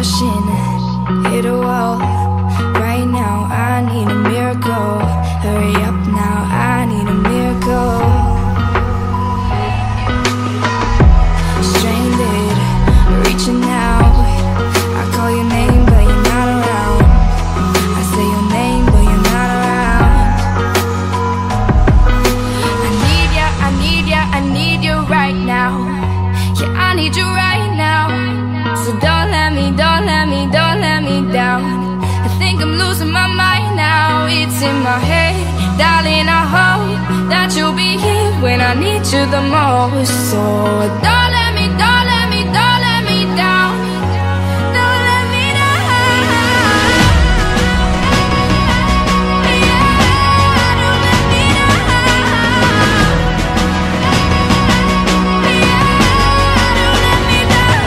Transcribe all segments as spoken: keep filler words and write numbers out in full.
crashing, hit a wall. Right now I need a miracle. Hurry up now, I need a miracle. Stranded, reaching out. I call your name but you're not around. I say your name but you're not around. I need ya, I need ya, I need you right now. Yeah, I need you right now. So don't let me, don't let me, don't let me down. I think I'm losing my mind now. It's in my head, darling, I hope that you'll be here when I need you the most. So don't let me, don't let me, don't let me down. Don't let me down. Yeah, don't let me down. Yeah, don't let me down.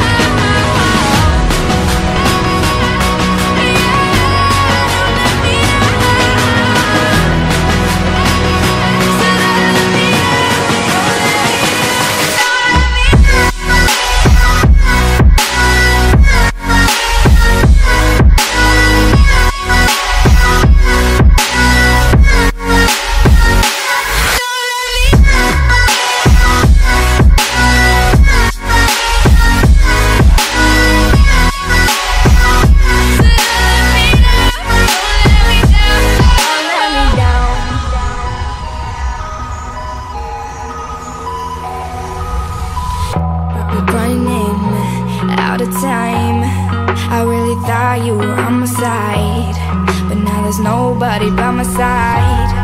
Running out of time. I really thought you were on my side, but now there's nobody by my side.